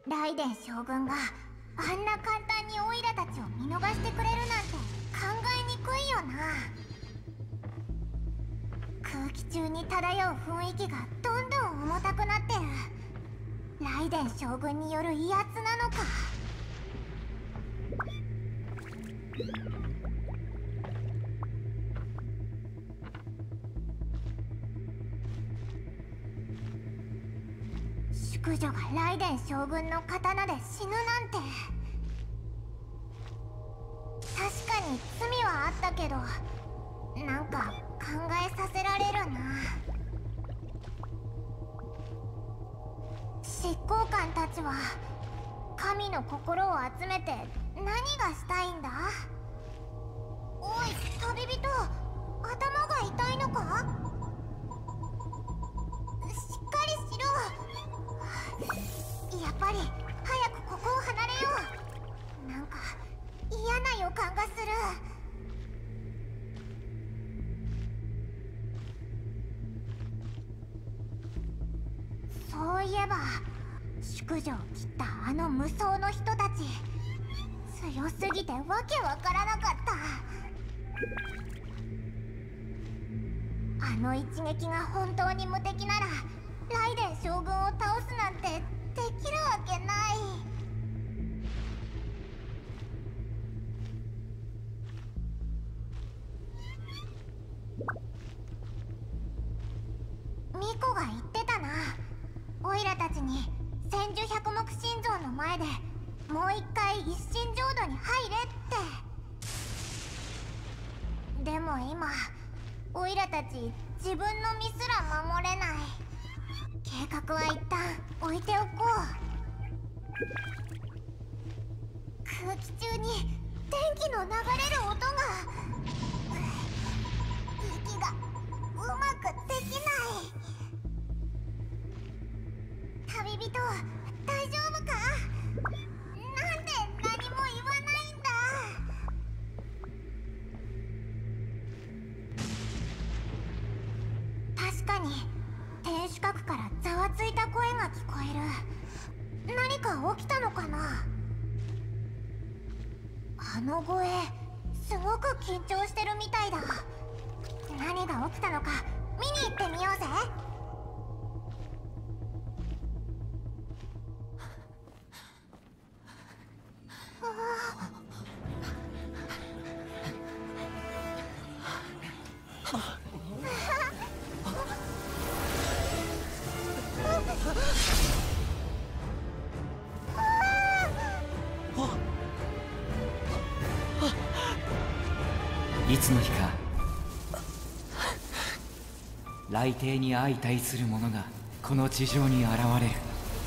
ライデン将軍があんな簡単にオイラたちを見逃してくれるなんて考えにくいよな。空気中に漂う雰囲気がどんどん重たくなってる。ライデン将軍による威圧なのか。淑女がライデン将軍の刀で死ぬなんて。確かに罪はあったけど、なんか考えさせられるな。執行官たちは神の心を集めて何がしたいんだ。おい旅人、頭が痛いのか。しっかりしろ。やっぱり早くここを離れよう。なんか嫌な予感がする。そういえば淑女を切ったあの無双の人たち、強すぎてわけわからなかった。あの一撃が本当に無敵ならライデン将軍を倒すなんてできるわけない。ミコが言ってたな。オイラたちに千手百目心臓の前でもう一回一心浄土に入れって。でも今オイラたち自分の身すら守れない。計画は一旦置いておこう。空気中に電気の流れる音が。息がうまくできない。旅人、大丈夫か。なんで何も言わないんだ。確かに天守閣からざわついた声が聞こえる。何か起きたのかな。あの声すごく緊張してるみたいだ。何が起きたのか見に行ってみようぜ。 いつの日か雷帝に相対する者がこの地上に現れる。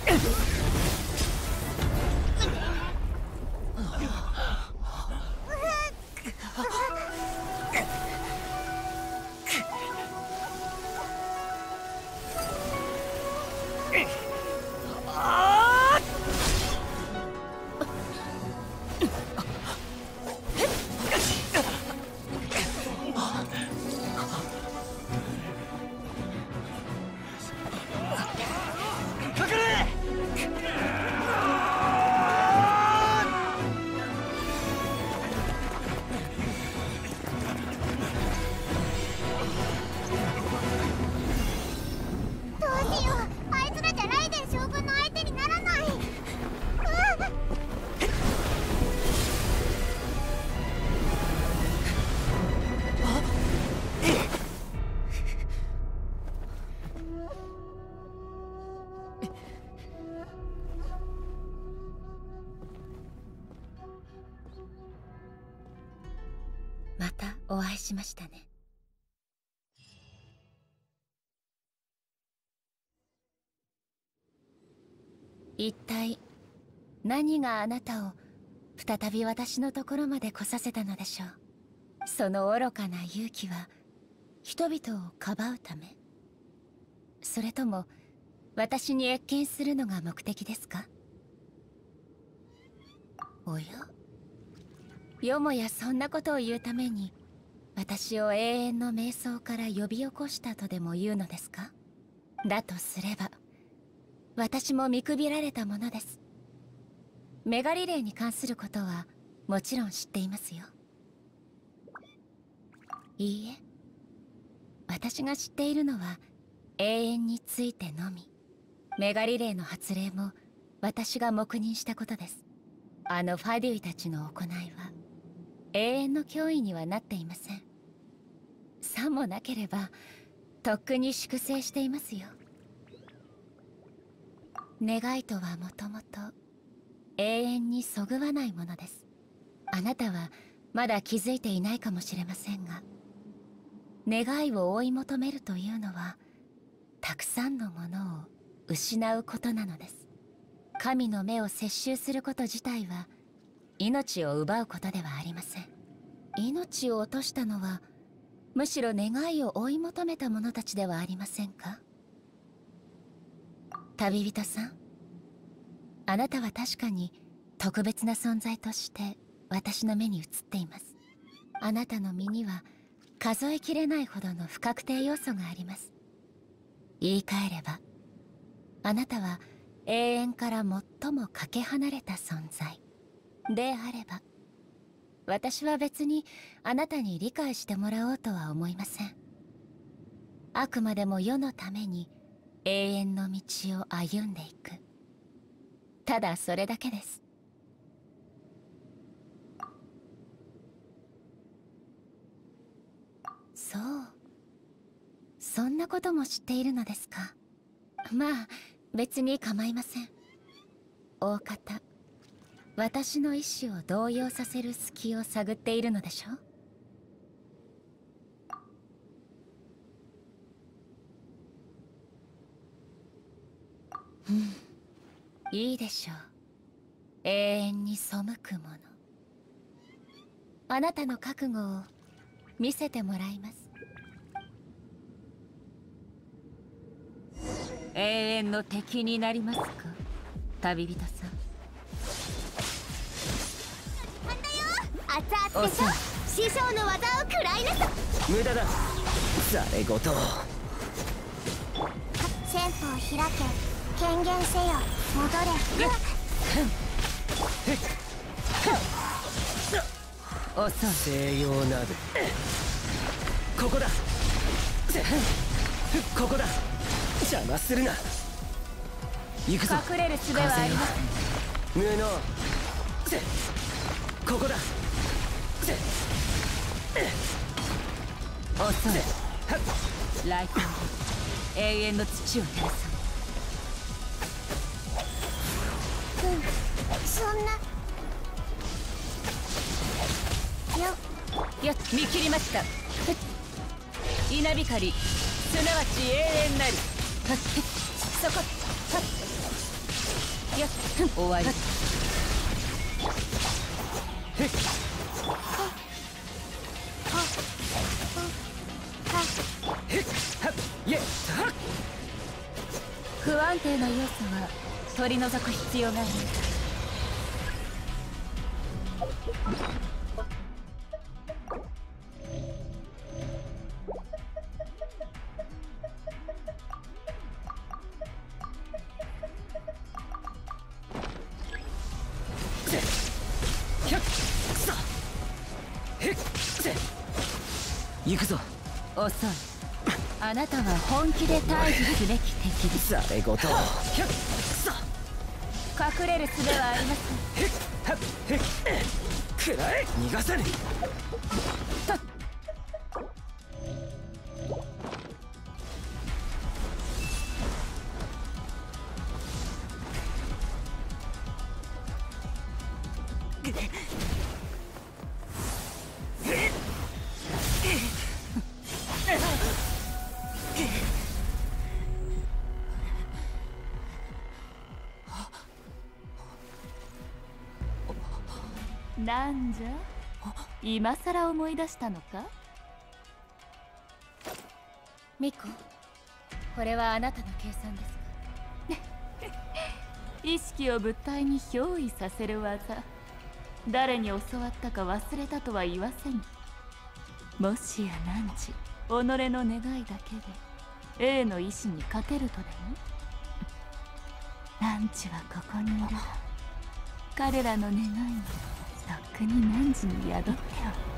またお会いしましたね。一体何があなたを再び私のところまで来させたのでしょう。その愚かな勇気は人々をかばうため、それとも私に謁見するのが目的ですか。おや、よもやそんなことを言うために私を永遠の瞑想から呼び起こしたとでも言うのですか。だとすれば私も見くびられたものです。 メガリレーに関することはもちろん知っていますよ。いいえ、私が知っているのは永遠についてのみ。メガリレーの発令も私が黙認したことです。あのファデュイたちの行いは永遠の脅威にはなっていません。さもなければとっくに粛清していますよ。願いとはもともと永遠にそぐわないものです。あなたはまだ気づいていないかもしれませんが、願いを追い求めるというのはたくさんのものを失うことなのです。神の目を接収すること自体は命を奪うことではありません。命を落としたのはむしろ願いを追い求めた者たちではありませんか。旅人さん、あなたは確かに特別な存在として私の目に映っています。あなたの身には数えきれないほどの不確定要素があります。言い換えれば、あなたは永遠から最もかけ離れた存在であれば、私は別にあなたに理解してもらおうとは思いません。あくまでも世のために永遠の道を歩んでいく、ただそれだけです。そう、そんなことも知っているのですか。まあ別に構いません。大方私の意志を動揺させる隙を探っているのでしょう。いいでしょう。永遠に背くもの。あなたの覚悟を見せてもらいます。永遠の敵になりますか、旅人さん。 熱々でしょ。師匠の技を食らいなさ。 無駄だ。ざれ言。 戦法開け、権限せよ、戻れ。 遅い。 西洋など。ここだ。ここだ。邪魔するな。行くぞ。 隠れる術はありません。 無能。ここだ。 遅い。来光で永遠の土を照らす。 そんな。 よっ、見切りました。稲光、すなわち永遠なり。そこ。よっ、終わり。不安定な要素は取り除く必要があります。 行くぞ。 遅い。あなたは本気で退治すべき敵です。 ざれ言。 隠れる術はありません。 くらえ。逃がさぬ。 なんじゃ、今さら思い出したのか。 ミコ、これはあなたの計算ですか。 意識を物体に憑依させる技、誰に教わったか忘れたとは言わせん。もしや汝、己の願いだけで A の意志に勝てるとでも。汝はここにいる。 彼らの願いがとっくに汝に宿っておる。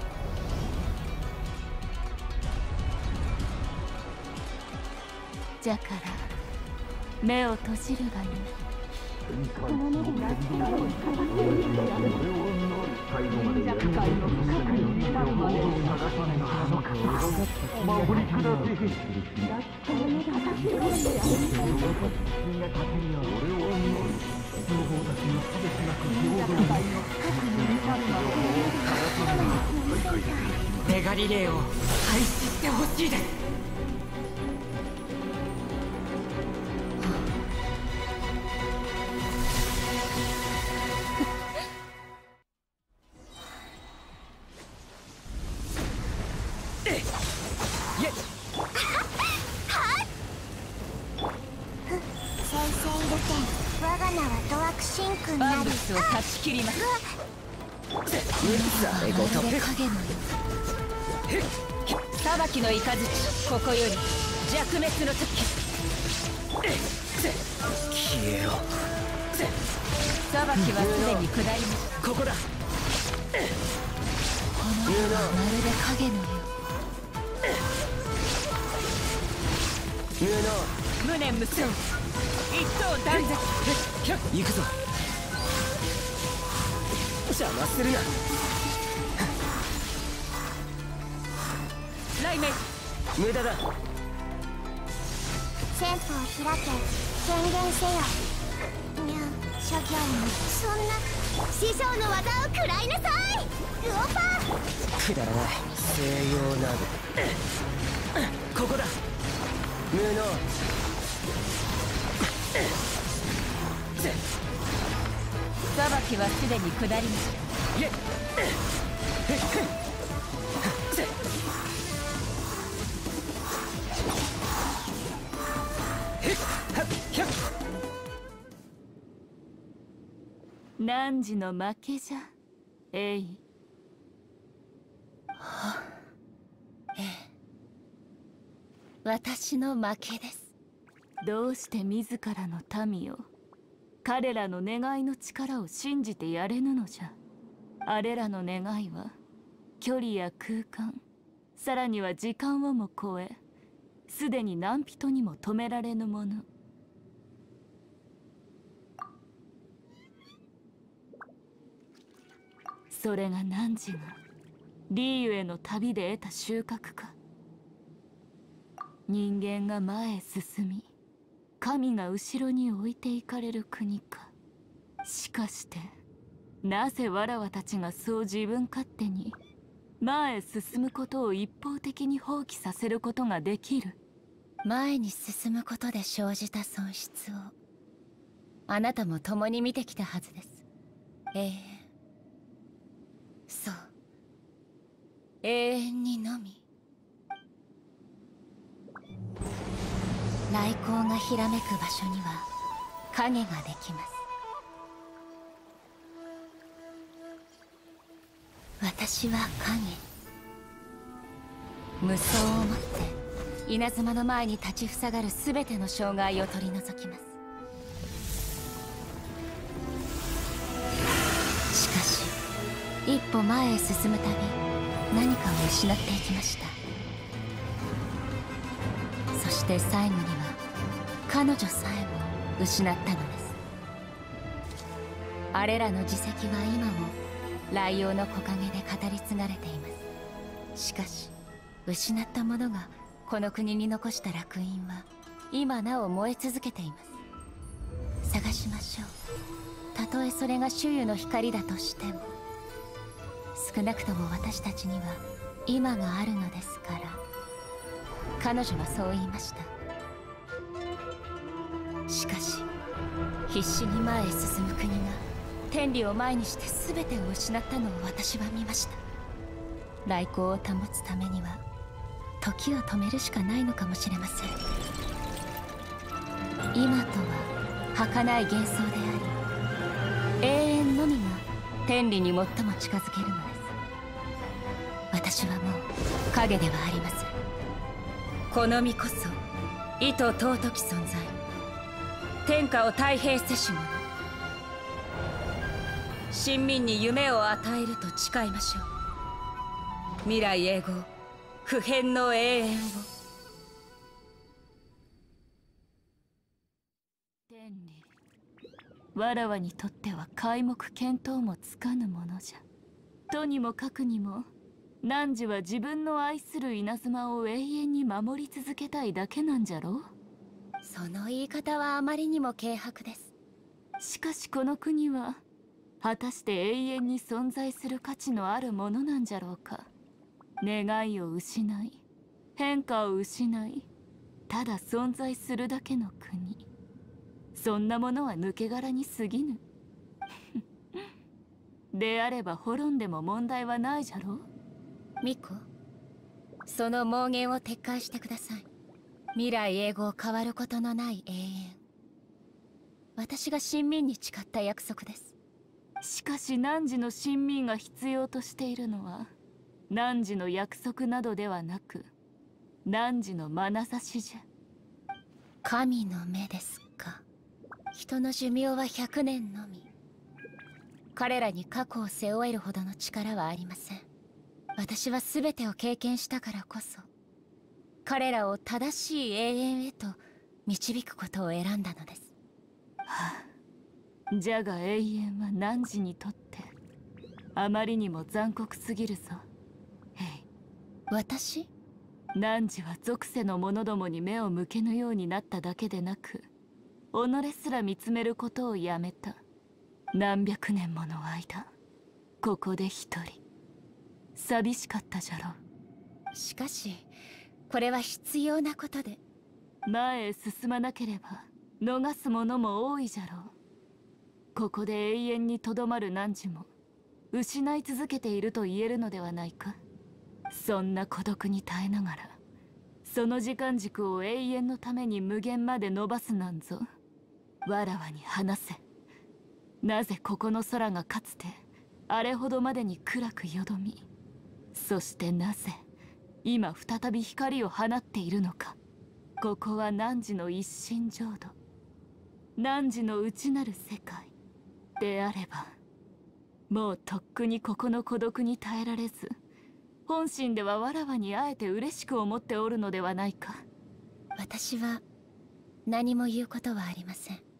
じゃから目を閉じるがいい。 メガリレーを廃止してほしいです。 我が名はドアクシン君なり。 万物を断ち切ります。まるで影のよう。裁きの雷、ここより弱滅の時。 消えろ。 裁きはすでに下りました。 ここだ。 この世はまるで影のよう。無念無償、一刀断絶。 行くぞ。邪魔するな。 雷鳴、 無駄だ。 先鋒開け、宣言せよ。にゃん、諸行無。そんな師匠の技を食らいなさい。ルオパー。 くだらない西洋など。ここだ。無能。 裁きはすでに下りました。 汝の負けじゃ、エイ。 私の負けです。 どうして自らの民を、彼らの願いの力を信じてやれぬのじゃ。あれらの願いは距離や空間、さらには時間をも超え、すでに何人にも止められぬもの。それが汝がリーユへの旅で得た収穫か。人間が前へ進み、神が後ろに置いていかれる国か。しかしてなぜわらわたちがそう自分勝手に前へ進むことを一方的に放棄させることができる。 前に進むことで生じた損失をあなたも共に見てきたはずです。そう、永遠にのみ。雷光がひらめく場所には影ができます。私は影。無双をもって稲妻の前に立ちふさがる全ての障害を取り除きます。しかし一歩前へ進むたび何かを失っていきました。そして最後には彼女さえも失ったのです。あれらの自責は今も雷陽の木陰で語り継がれています。しかし失ったものがこの国に残した烙印は今なお燃え続けています。探しましょう。たとえそれが周囲の光だとしても、少なくとも私たちには今があるのですから。彼女はそう言いました。しかし必死に前へ進む国が天理を前にして全てを失ったのを私は見ました。雷光を保つためには時を止めるしかないのかもしれません。今とは儚い幻想であり、永遠のみが天理に最も近づけるのです。私はもう影ではありません。この身こそ意図尊き存在、天下を太平せし者。 臣民に夢を与えると誓いましょう。未来永劫、不変の永遠を。 天理、わらわにとっては皆目見当もつかぬものじゃ。とにもかくにも汝は自分の愛する稲妻を永遠に守り続けたいだけなんじゃろう。 その言い方はあまりにも軽薄です。 しかしこの国は果たして永遠に存在する価値のあるものなんじゃろうか。願いを失い、変化を失い、ただ存在するだけの国。そんなものは抜け殻に過ぎぬ。であれば滅んでも問題はないじゃろう。 ミコ、その妄言を撤回してください。未来永劫変わることのない永遠。私が臣民に誓った約束です。 しかし汝の臣民が必要としているのは汝の約束などではなく、汝の眼差しじゃ。 神の目ですか。人の寿命は100年のみ。彼らに過去を背負えるほどの力はありません。私は全てを経験したからこそ、彼らを正しい永遠へと導くことを選んだのです。 はあ、じゃが永遠は汝にとってあまりにも残酷すぎるぞ。ヘイ。 私？ 汝は属性の者どもに目を向けぬようになっただけでなく、己すら見つめることをやめた。何百年もの間、ここで一人寂しかったじゃろう。 しかしこれは必要なことで。 前へ進まなければ逃すものも多いじゃろう。ここで永遠にとどまる汝も失い続けていると言えるのではないか。そんな孤独に耐えながらその時間軸を永遠のために無限まで伸ばすなんぞ。わらわに話せ。なぜここの空がかつてあれほどまでに暗くよどみ、そしてなぜ今再び光を放っているのか。ここは汝の一心浄土、汝の内なる世界であれば、もうとっくにここの孤独に耐えられず、本心ではわらわに会えて嬉しく思っておるのではないか。 私は何も言うことはありません。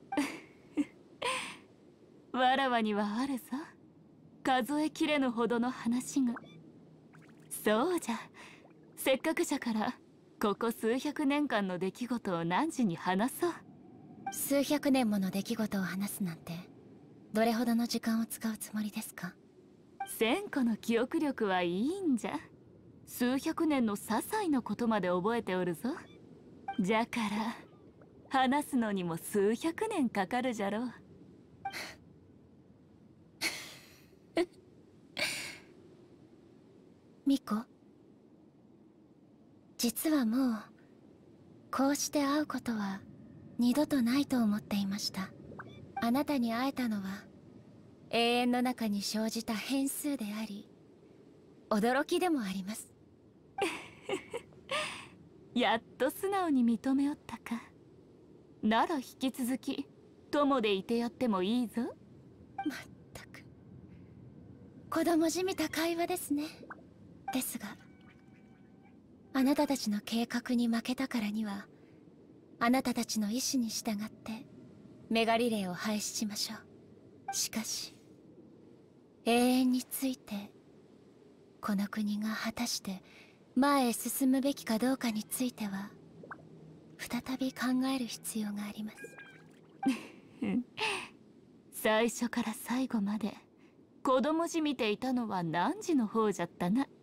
わらわにはあるぞ、数えきれぬほどの話が。そうじゃ、せっかくじゃからここ数百年間の出来事を汝に話そう。 数百年もの出来事を話すなんて、どれほどの時間を使うつもりですか。 千個の記憶力はいいんじゃ。数百年の些細なことまで覚えておるぞ。じゃから話すのにも数百年かかるじゃろう。 ミコ、実はもうこうして会うことは二度とないと思っていました。あなたに会えたのは永遠の中に生じた変数であり、驚きでもあります。 やっと素直に認めおったか。なら引き続き友でいてやってもいいぞ。 まったく子供じみた会話ですね。ですが、あなたたちの計画に負けたからには、あなたたちの意志に従ってメガリレーを廃止しましょう。しかし永遠について、この国が果たして前へ進むべきかどうかについては再び考える必要があります。 最初から最後まで子供じみていたのは汝の方じゃったな。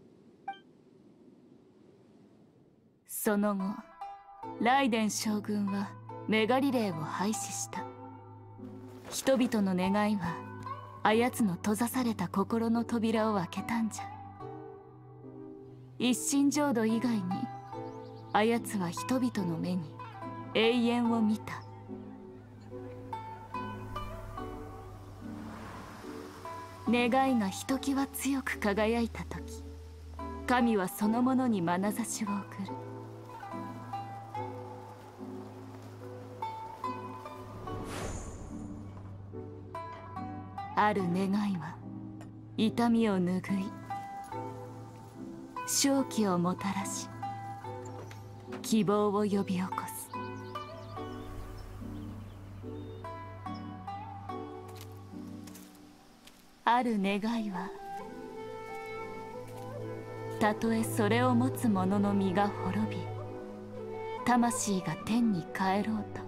その後、ライデン将軍はメガリレーを廃止した。人々の願いはあやつの閉ざされた心の扉を開けたんじゃ。一心浄土以外にあやつは人々の目に永遠を見た。願いがひときわ強く輝いた時、神はそのものに眼差しを送る。 ある願いは痛みを拭い正気をもたらし希望を呼び起こす。ある願いはたとえそれを持つ者の身が滅び魂が天に帰ろうと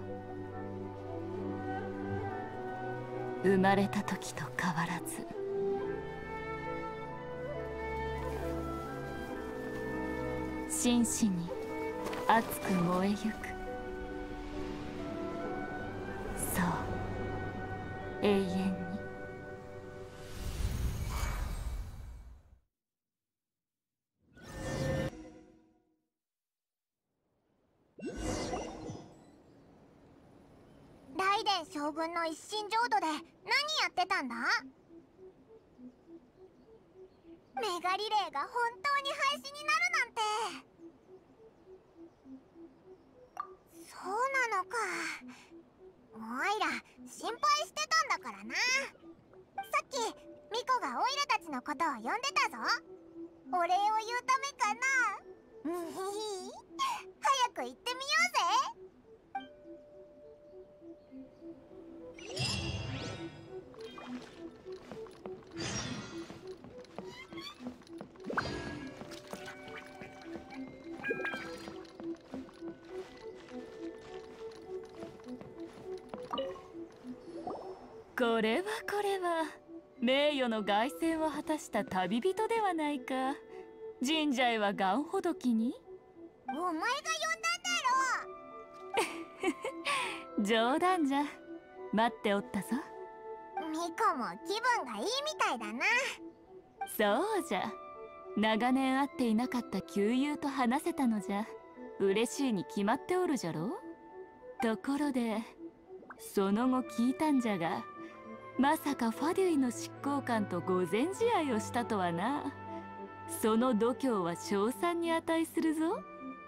生まれた時と変わらず真摯に熱く燃えゆく。そう永遠に。 ライデン将軍の一身浄土で何やってたんだ？メガリレーが本当に廃止になるなんて。そうなのか。オイラ心配してたんだからな。さっきミコがオイラたちのことを呼んでたぞ。お礼を言うためかな。早く行ってみようぜ。 これは名誉の凱旋を果たした旅人ではないか。神社へはガンほどきに。 お前が呼んだんだろ。 冗談じゃ。待っておったぞ。 ミコも気分がいいみたいだな。 そうじゃ。長年会っていなかった旧友と話せたのじゃ嬉しいに決まっておるじゃろ。ところでその後聞いたんじゃが、まさかファデュイの執行官と御前試合をしたとはな。その度胸は称賛に値するぞ。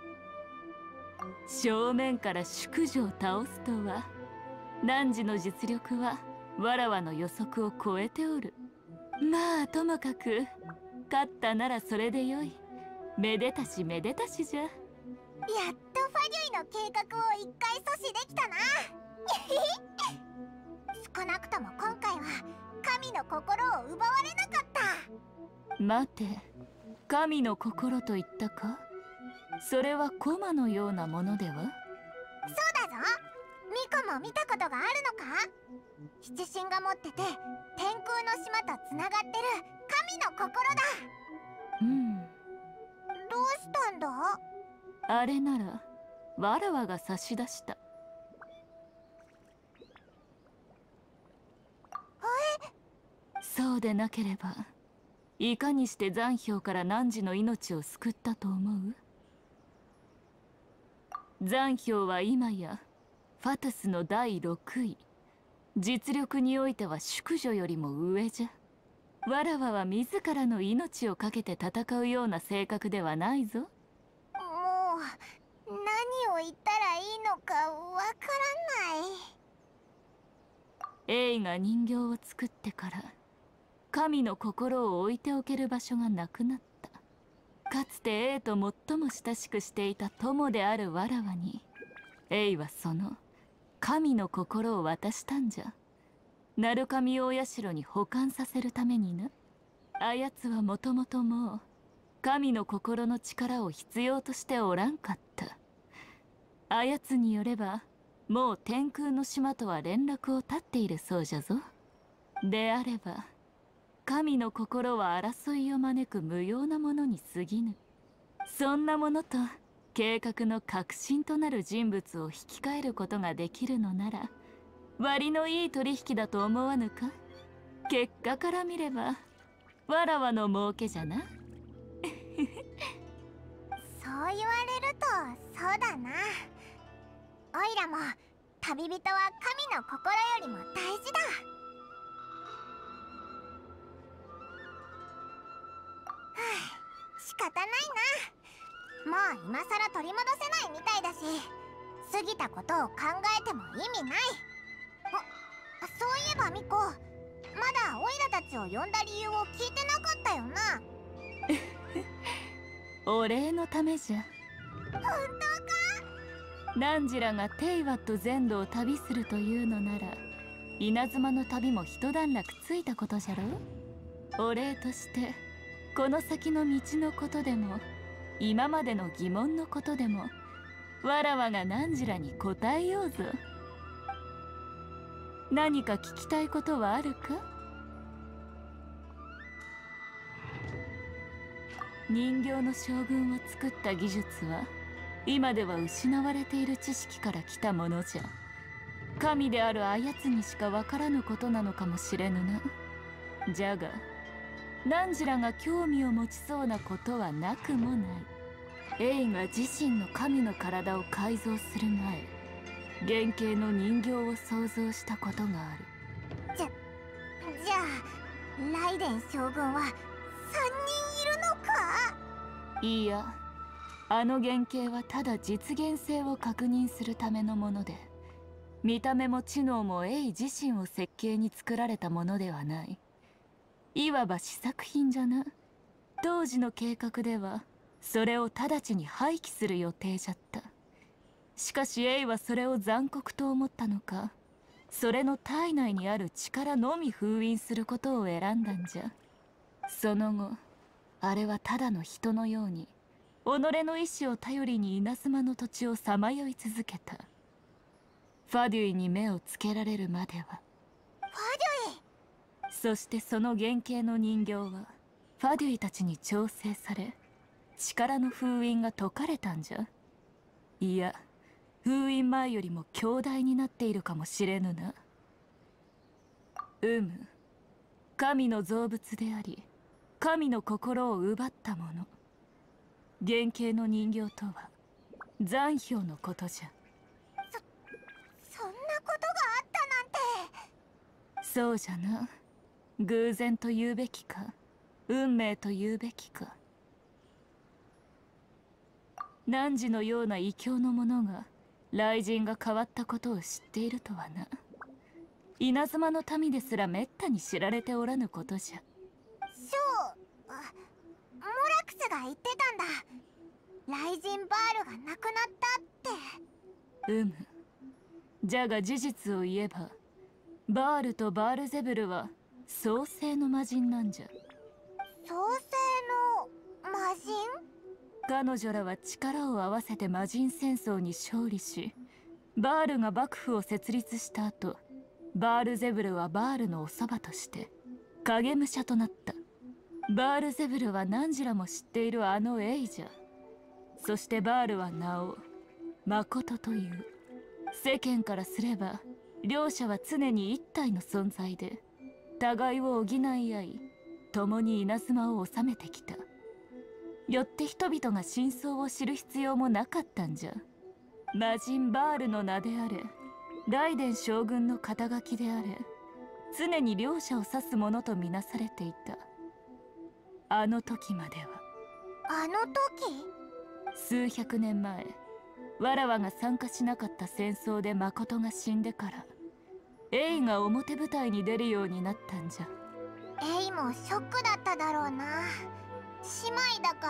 正面から宿女を倒すとは、汝の実力はわらわの予測を超えておる。まあともかく勝ったならそれでよい。めでたしめでたしじゃ。やっとファデュイの計画を一回阻止できたな。少なくとも今回は神の心を奪われなかった。 待て、神の心と言ったか？それは駒のようなものでは？そうだぞ。ミコも見たことがあるのか？七神が持ってて天空の島とつながってる神の心だ。どうしたんだ？ あれならわらわが差し出した。そうでなければいかにして残氷から汝の命を救ったと思う？残氷は今やファトゥスの第6位。実力においては宿女よりも上じゃ。わらわは自らの命を懸けて戦うような性格ではないぞ。 もう何を言ったらいいのかわからない。 エイが人形を作ってから神の心を置いておける場所がなくなった。かつてエイと最も親しくしていた友であるわらわにエイはその神の心を渡したんじゃ。鳴神大社に保管させるためにな。あやつはもともともう神の心の力を必要としておらんかった。あやつによればもう天空の島とは連絡を絶っているそうじゃぞ。であれば神の心は争いを招く無用なものに過ぎぬ。そんなものと計画の核心となる人物を引き換えることができるのなら割のいい取引だと思わぬか？結果から見ればわらわの儲けじゃな。 そう言われるとそうだな。オイラも旅人は神の心よりも大事だ。仕方ないな。もう今さら取り戻せないみたいだし、過ぎたことを考えても意味ない。そういえばミコ、まだオイラたちを呼んだ理由を聞いてなかったよな。 お礼のためじゃ。 本当か？ ナンジラがテイワット全土を旅するというのなら、稲妻の旅も一段落ついたことじゃろう。お礼としてこの先の道のことでも今までの疑問のことでもわらわがナンジラに答えようぞ。何か聞きたいことはあるか？人形の将軍を作った技術は今では失われている知識から来たものじゃ。神であるあやつにしかわからぬことなのかもしれぬな。じゃがナンジラが興味を持ちそうなことはなくもない。エイが自身の神の体を改造する前、原型の人形を創造したことがある。 じゃあライデン将軍は3人いるのか？ いいや、あの原型はただ実現性を確認するためのもので、見た目も知能もエイ自身を設計に作られたものではない。いわば試作品じゃな。当時の計画ではそれを直ちに廃棄する予定じゃった。しかしエイはそれを残酷と思ったのか、それの体内にある力のみ封印することを選んだんじゃ。その後あれはただの人のように己の意志を頼りに稲妻の土地をさまよい続けた。ファデュイに目をつけられるまでは。 ファデュイ。 そしてその原型の人形はファデュイたちに調整され、力の封印が解かれたんじゃ。いや、封印前よりも強大になっているかもしれぬな。神の造物であり神の心を奪ったもの。原型の人形とは残氷のことじゃ。 そんなことがあったなんて。 そうじゃな。偶然と言うべきか運命と言うべきか。汝のような異教の者が雷神が変わったことを知っているとはな。稲妻の民ですらめったに知られておらぬことじゃ。 モラクスが言ってたんだ。雷神バールが亡くなったって。 じゃが事実を言えばバールとバールゼブルは創世の魔人なんじゃ。 創世の魔人？ 彼女らは力を合わせて魔人戦争に勝利し、バールが幕府を設立した後、バールゼブルはバールのおそばとして影武者となった。バールゼブルは汝らも知っているあのエイじゃ。そしてバールは名を誠という。世間からすれば両者は常に一体の存在で、互いを補い合い共に稲妻を治めてきた。よって人々が真相を知る必要もなかったんじゃ。魔人バールの名であれ、ライデン将軍の肩書きであれ、常に両者を指すものとみなされていた。あの時までは。 あの時？ 数百年前、わらわが参加しなかった戦争で誠が死んでから、エイが表舞台に出るようになったんじゃ。 エイもショックだっただろうな。姉妹だから。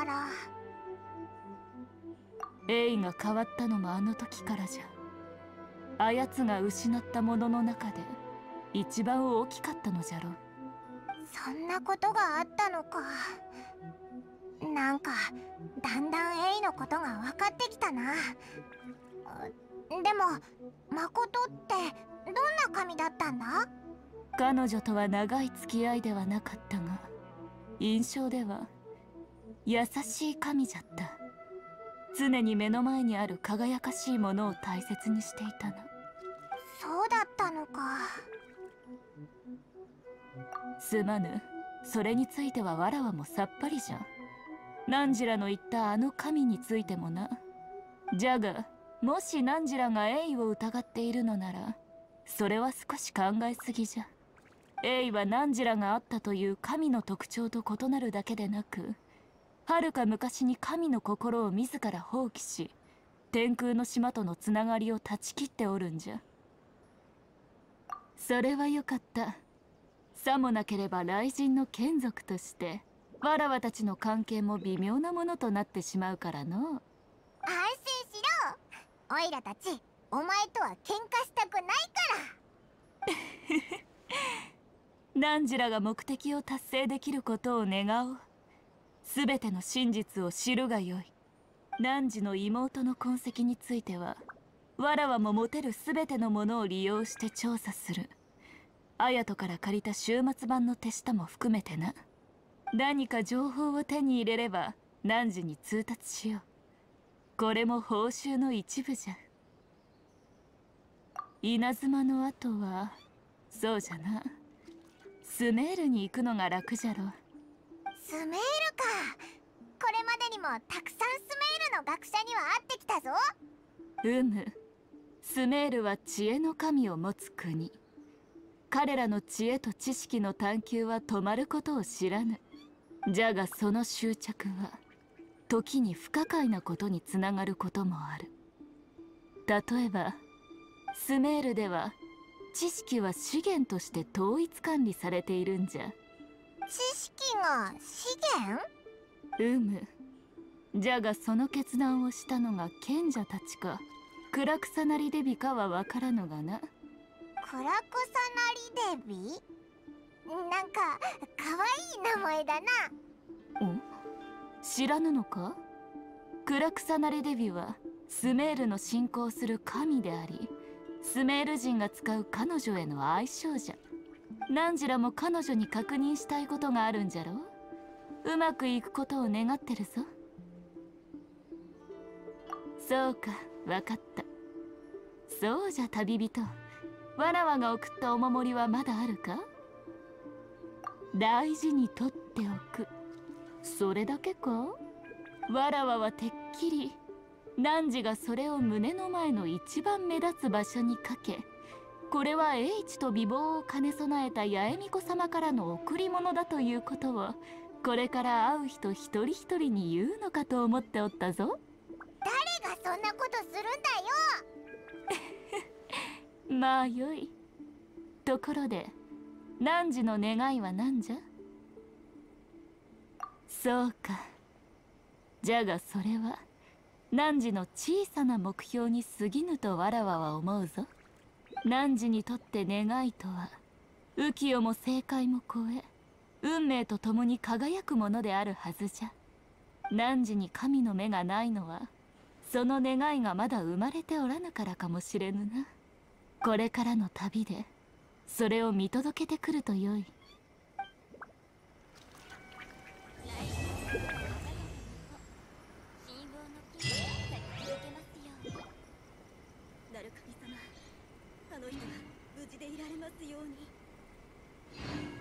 エイが変わったのもあの時からじゃ。あやつが失ったものの中で一番大きかったのじゃろう。 そんなことがあったのか。なんかだんだんエイのことが分かってきたな。でも誠ってどんな神だったんだ？ 彼女とは長い付き合いではなかったが、印象では優しい神じゃった。常に目の前にある輝かしいものを大切にしていたな。 そうだったのか。 すまぬ。それについてはわらわもさっぱりじゃん。汝らの言ったあの神についてもな。じゃがもし汝らがエイを疑っているのなら、それは少し考えすぎじゃ。エイは汝らがあったという神の特徴と異なるだけでなく、はるか昔に神の心を自ら放棄し、天空の島とのつながりを断ち切っておるんじゃ。それはよかった。 さもなければ雷神の眷属としてわらわたちの関係も微妙なものとなってしまうからの。 安心しろ。オイラたちお前とは喧嘩したくないから。 汝らが目的を達成できることを願おう。すべての真実を知るがよい。汝の妹の痕跡についてはわらわも持てるすべてのものを利用して調査する。綾人から借りた終末版の手下も含めてな。何か情報を手に入れれば汝に通達しよう。これも報酬の一部じゃ。稲妻の後はそうじゃな、スメールに行くのが楽じゃろ。 スメールか。これまでにもたくさんスメールの学者には会ってきたぞ。 スメールは知恵の神を持つ国。彼らの知恵と知識の探求は止まることを知らぬ。じゃがその執着は時に不可解なことにつながることもある。例えばスメールでは知識は資源として統一管理されているんじゃ。 知識が資源？ じゃがその決断をしたのが賢者たちか暗草なりデビかは分からぬがな。 暗草なりデビ？なんかかわいい名前だな。 知らぬのか？暗草なりデビはスメールの信仰する神であり、スメール人が使う彼女への愛称じゃ。汝らも彼女に確認したいことがあるんじゃろう。うまくいくことを願ってるぞ。そうか、分かった。そうじゃ旅人、わらわが送ったお守りはまだあるか？大事に取っておく。それだけか？わらわはてっきり汝がそれを胸の前の一番目立つ場所にかけ、これは英知と美貌を兼ね備えた八重巫女様からの贈り物だということをこれから会う人一人一人に言うのかと思っておったぞ。 誰がそんなことするんだよ。 まあよい。ところで汝の願いは何じゃ？そうか。じゃがそれは汝の小さな目標に過ぎぬとわらわは思うぞ。汝にとって願いとは浮世も正解も超え運命と共に輝くものであるはずじゃ。汝に神の目がないのはその願いがまだ生まれておらぬからかもしれぬな。これからの旅でそれを見届けてくるとよい。 なる神様、あの人が無事でいられますように。